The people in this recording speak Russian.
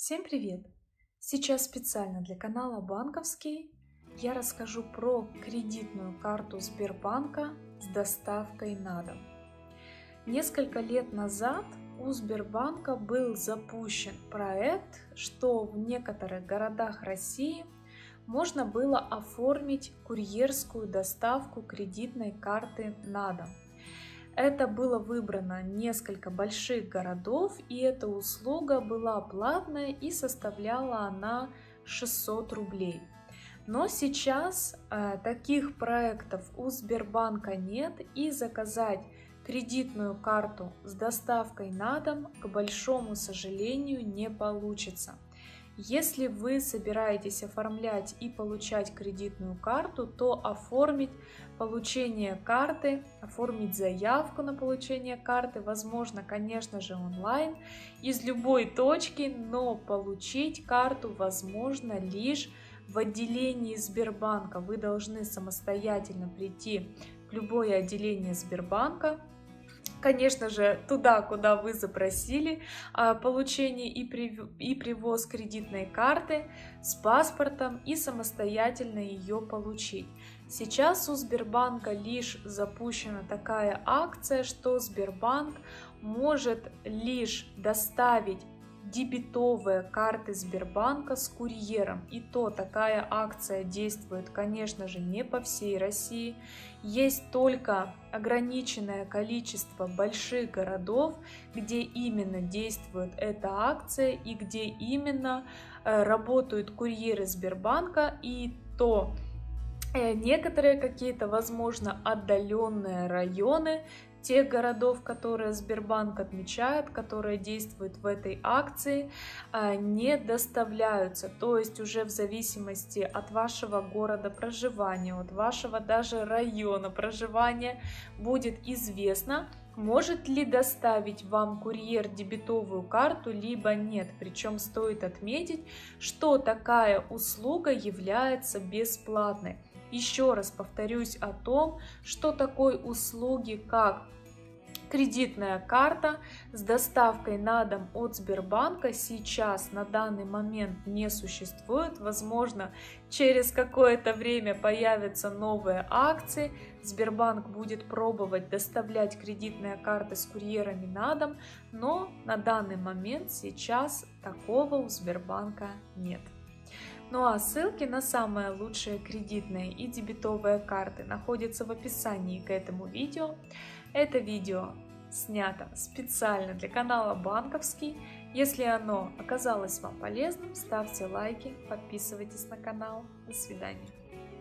Всем привет! Сейчас специально для канала Банковский я расскажу про кредитную карту Сбербанка с доставкой на дом. Несколько лет назад у Сбербанка был запущен проект, что в некоторых городах России можно было оформить курьерскую доставку кредитной карты на дом. Это было выбрано несколько больших городов, и эта услуга была платная и составляла она 600 рублей. Но сейчас таких проектов у Сбербанка нет, и заказать кредитную карту с доставкой на дом, к большому сожалению, не получится. Если вы собираетесь оформлять и получать кредитную карту, то оформить получение карты, оформить заявку на получение карты возможно, конечно же, онлайн из любой точки, но получить карту возможно лишь в отделении Сбербанка. Вы должны самостоятельно прийти в любое отделение Сбербанка, конечно же, туда, куда вы запросили получение и привоз кредитной карты с паспортом и самостоятельно ее получить. Сейчас у Сбербанка лишь запущена такая акция, что Сбербанк может лишь доставить дебетовые карты Сбербанка с курьером. И то такая акция действует, конечно же, не по всей России. Есть только ограниченное количество больших городов, где именно действует эта акция и где именно работают курьеры Сбербанка. И то некоторые какие-то, возможно, отдаленные районы тех городов, которые Сбербанк отмечает, которые действуют в этой акции, не доставляются. То есть уже в зависимости от вашего города проживания, от вашего даже района проживания будет известно, может ли доставить вам курьер дебетовую карту, либо нет. Причем стоит отметить, что такая услуга является бесплатной. Еще раз повторюсь о том, что такой услуги, как кредитная карта с доставкой на дом от Сбербанка, сейчас на данный момент не существует. Возможно, через какое-то время появятся новые акции. Сбербанк будет пробовать доставлять кредитные карты с курьерами на дом, но на данный момент сейчас такого у Сбербанка нет. Ну а ссылки на самые лучшие кредитные и дебетовые карты находятся в описании к этому видео. Это видео снято специально для канала Банковский. Если оно оказалось вам полезным, ставьте лайки, подписывайтесь на канал. До свидания.